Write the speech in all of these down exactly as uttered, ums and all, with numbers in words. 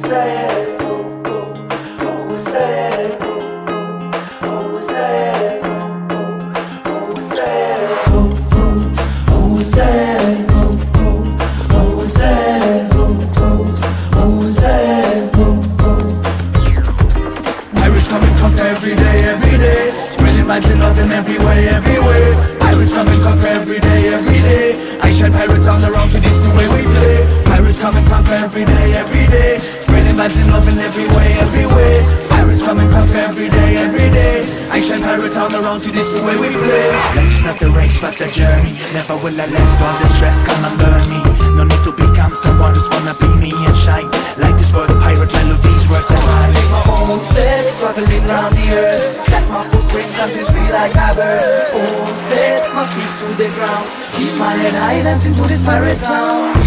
Every day, every day, spreading vibes and love in every way, every way. Pirates come and conquer every day, every day. I shine pirates on the road to this the way we play. Pirates come and conquer every day, every day, spreading vibes and love in every way, every way. Pirates come and conquer every day, every day. I shine pirates on the road to this the way we play. Life's not the race but the journey. Never will I let all the stress come and burn me. No need to become someone, just wanna be me and shine. Like this word, pirate melodies, words and rhymes. Take my own steps, traveling round the earth. Set my footprints and feel free like a bird. Own steps, my feet to the ground. Keep my head high, dancing to this pirate sound.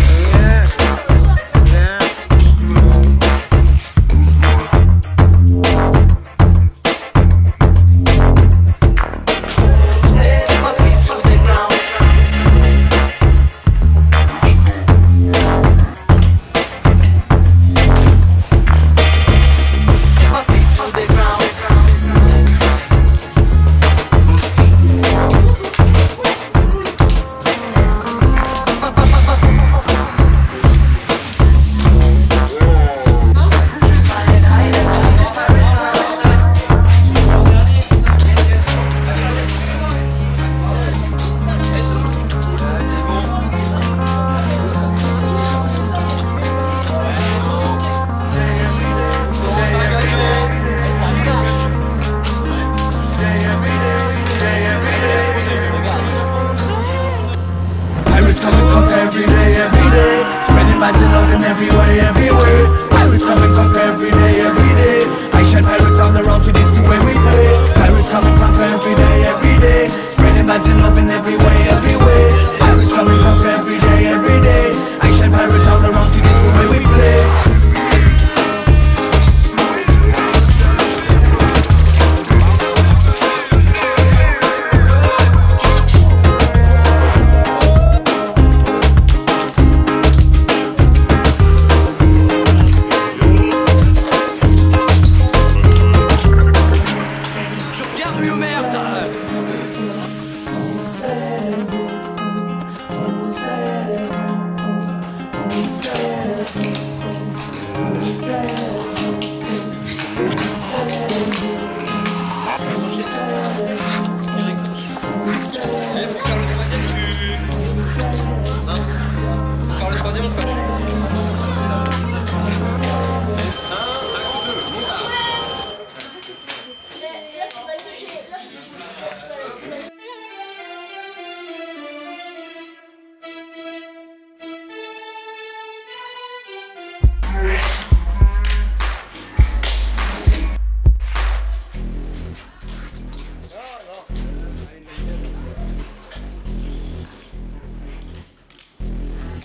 Come and conquer every day, every day, spreading vibes and love in every way, every way. Pirates come and conquer every day, every day. I shine pirates on the road to this the way we play. Pirates come and conquer every day, every day, spreading vibes and love in every way, every way. Pirates come and conquer every day, every day. I shine pirates on the road to this the way we play.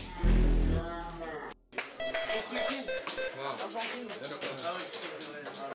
Argentine. Ah oui, c'est vrai.